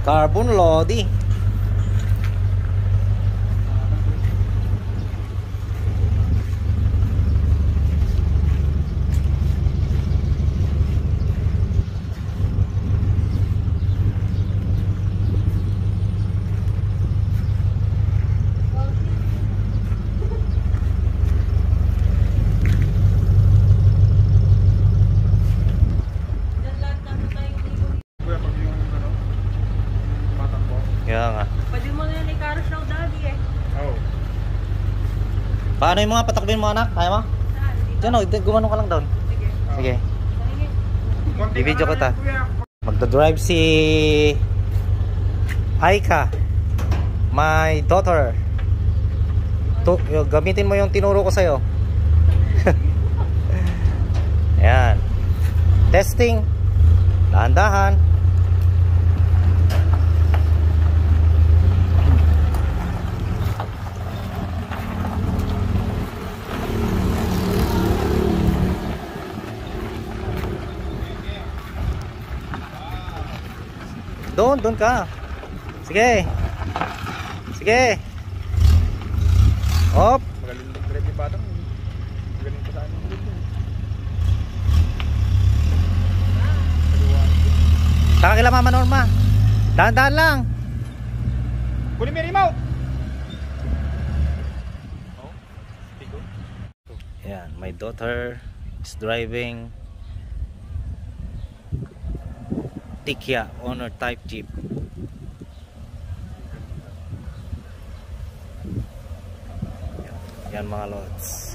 Carbon Lodi. Kaya nga. Pwede mo na yung ikaros daw daddy eh. Oo. Paano yung mga patakbin mo anak? Kaya mo? Saan? Dito? Diyan o, gumano ka lang doon. Sige. Sige. Sige. I-video ko ta. Magdadrive si Aica, my daughter. Gamitin mo yung tinuro ko sa'yo. Ayan. Testing. Dahan-dahan. Doon ka. Sige. Sige. Hop. Magaling mag-drive yung batang. Magaling pa sa amin. Taka kila Mama Norma. Dahan-dahan lang. Kunin mo yung remote. Ayan, my daughter is driving Tikya Honor type Jeep. Yan mga lods.